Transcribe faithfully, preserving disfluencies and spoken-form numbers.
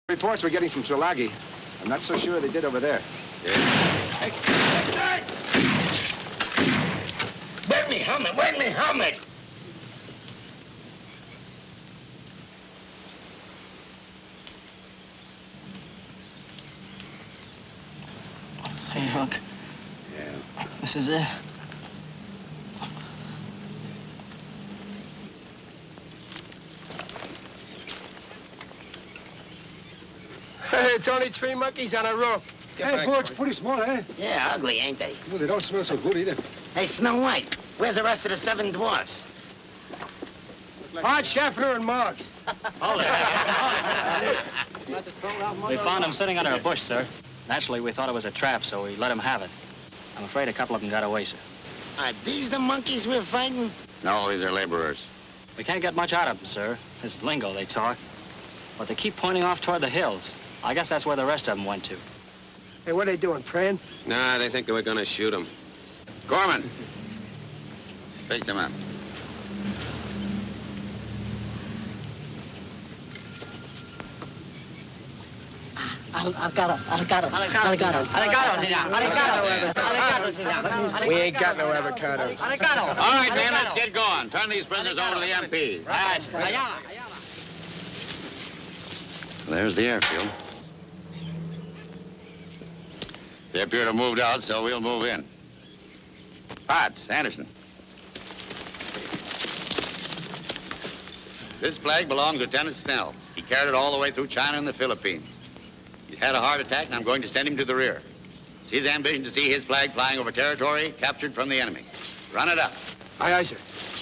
Reports we're getting from Tulagi. I'm not so sure they did over there. Yeah. Hey, hey, hey! Where's me helmet? Where's me helmet? Hey, Hook. Yeah. This is it. It's only three monkeys on a roof. Get hey, Porch, pretty small, eh? Yeah, ugly, ain't they? Well, they don't smell so good either. Hey, Snow White, where's the rest of the seven dwarfs? Like Hart, Scheffler, and Marks. Hold it. We found them sitting under a bush, sir. Naturally, we thought it was a trap, so we let them have it. I'm afraid a couple of them got away, sir. Are these the monkeys we're fighting? No, these are laborers. We can't get much out of them, sir. This lingo they talk. But they keep pointing off toward the hills. I guess that's where the rest of them went to. Hey, what are they doing, praying? Nah, they think they were gonna shoot him. Gorman! Fix him up. I've got him. I've got him. I've got him. We ain't got no avocados. All right, man, let's get going. Turn these prisoners over to the M P. Right. There's the airfield. They appear to have moved out, so we'll move in. Potts, Anderson. This flag belongs to Lieutenant Snell. He carried it all the way through China and the Philippines. He's had a heart attack, and I'm going to send him to the rear. It's his ambition to see his flag flying over territory captured from the enemy. Run it up. Aye, aye, sir.